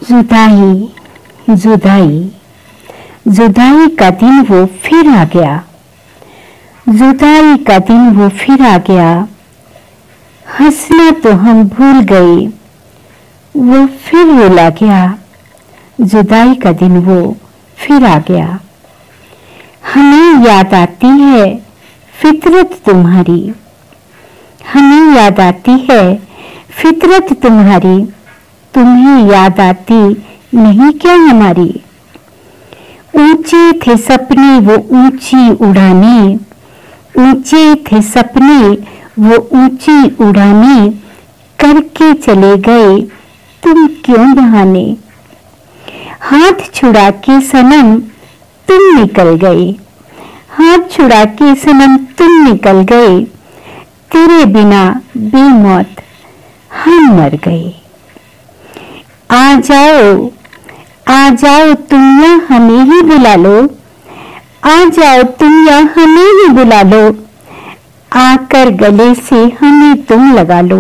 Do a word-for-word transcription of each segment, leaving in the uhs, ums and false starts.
जुदाई जुदाई जुदाई का दिन वो फिर आ गया, जुदाई का दिन वो फिर आ गया। हंसना तो हम भूल गए, वो फिर रुला गया। जुदाई का दिन वो फिर आ गया। हमें याद आती है फितरत तुम्हारी, हमें याद आती है फितरत तुम्हारी, तुम्हें याद आती नहीं क्या हमारी। ऊंचे थे सपने वो ऊंची उड़ाने, ऊंचे थे सपने वो ऊंची उड़ाने, करके चले गए तुम क्यों बहाने। हाथ छुड़ा के सनम तुम निकल गए, हाथ छुड़ा के सनम तुम निकल गए, तेरे बिना बेमौत हम मर गए। आ जाओ आ जाओ तुम या हमें ही बुला लो, आ जाओ तुम या हमें ही बुला लो, आकर गले से हमें तुम लगा लो।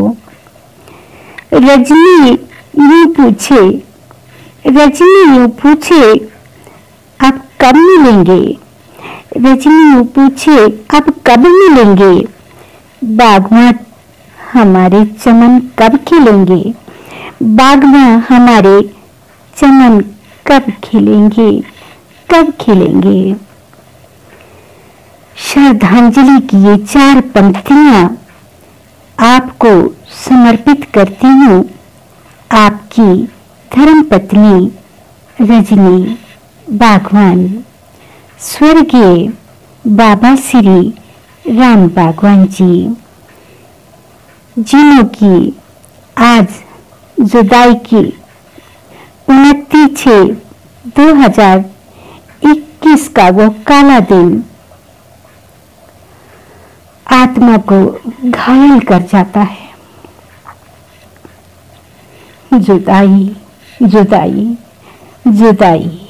रजनी यूं पूछे, रजनी यूं पूछे अब कब मिलेंगे, रजनी यूं पूछे अब कब मिलेंगे, बागवां हमारे चमन कब खिलेंगे, बागवां हमारे चमन कब खिलेंगे, कब खिलेंगे। श्रद्धांजलि की ये चार पंक्तियां आपको समर्पित करती हूँ, आपकी धर्मपत्नी रजनी बागवान। स्वर्गीय बाबा श्री राम बागवान जी, जिन्हों की आज जुदाई की उनतीस छः दो हजार इक्कीस का वो काला दिन आत्मा को घायल कर जाता है। जुदाई जुदाई जुदाई।